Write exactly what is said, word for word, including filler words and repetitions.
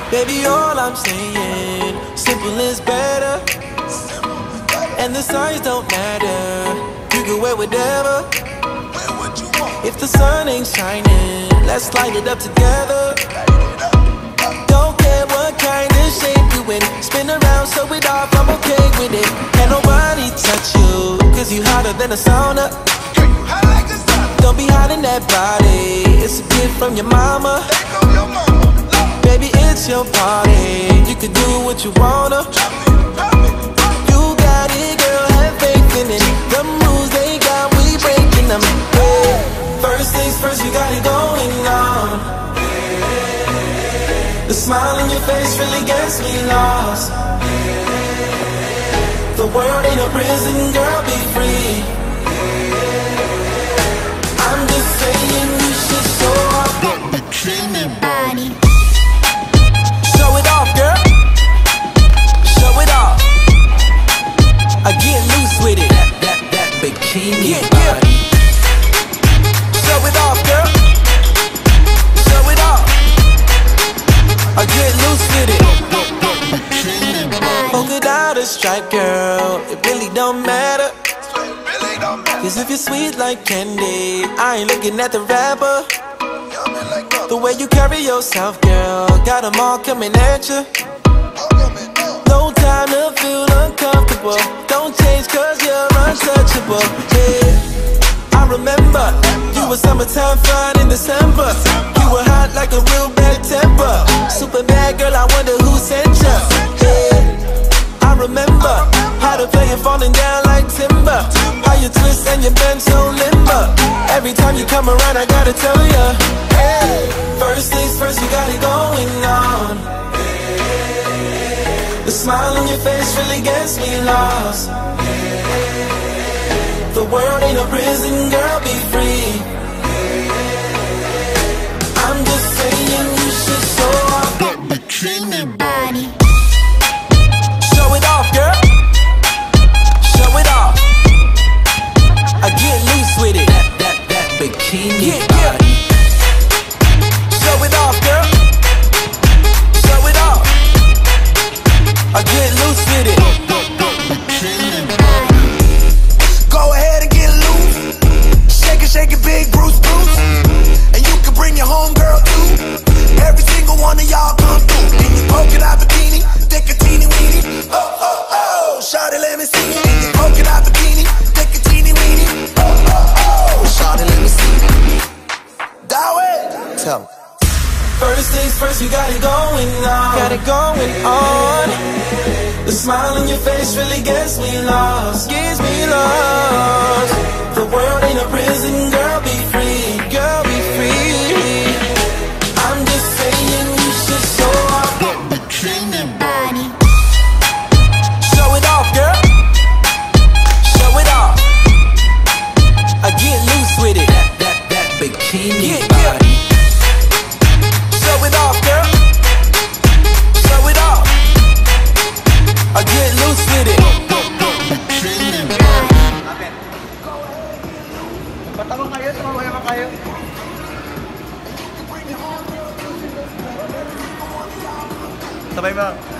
Baby, all I'm saying, simple is better. And the signs don't matter. You can wear whatever. If the sun ain't shining, let's light it up together. Don't care what kind of shape you in. Spin around, show it off, I'm okay with it. Can't nobody touch you, cause you hotter than a sauna. Don't be hiding that body, it's a gift from your mama. Baby, it's your party, you can do what you wanna. You got it, girl, have faith in it. The moves they got, we breaking them. Yeah. First things first, you got it going on. The smile on your face really gets me lost. The world ain't a prison, girl, be free. I'm just saying you should show off that bikini body. Show it off, girl. Show it off. I get loose with it. That, that, that bikini yeah, body. Yeah. Show it off, girl. Show it off. I get loose with it. Polka dot or stripe, girl, it really don't matter. Cause if you're sweet like candy, I ain't looking at the rapper. The way you carry yourself, girl, got them all coming at you. No time to feel uncomfortable. Don't change cause you're untouchable. Yeah, I remember you were summertime fun in December. You were hot like a real bad temper. Super bad girl, I wonder who sent you. Yeah, I remember how to play it falling down like timber. How you twist and you bend so limber. Every time you come around I gotta tell ya, hey, first things first, you got it going on. The smile on your face really gets me lost. The world ain't a prison, girl, be free. I'm just saying you should show off that bikini body. Show it off, girl. Show it off. I get loose with it. That, that, that bikini yeah, body. Yeah. Show it off, girl. Show it off. I get loose with it. Go ahead and get loose. Shake it, shake it, big Bruce Bruce. And you can bring your homegirl too. Every single one of y'all come through. In your polka dot bikini, thick a teeny weeny. Oh, oh, oh, shawty, let me see. In your polka dot bikini, thick a teeny weeny. Oh, oh, oh, shawty, let me see. That way. Tell me. First things first, you got it going on. Got it going on. The smile on your face really gets me lost. Gets me lost. The world ain't a prison, girl, be free. Girl, be free. I'm just saying you should show off that bikini body. Show it off, girl. Show it off. I get loose with it. That, that, that bikini yeah, body. Yeah. Show it off, girl. Show it off. I get loose with it. Patanong kayo, tumabaya ka kayo. Sabay ba?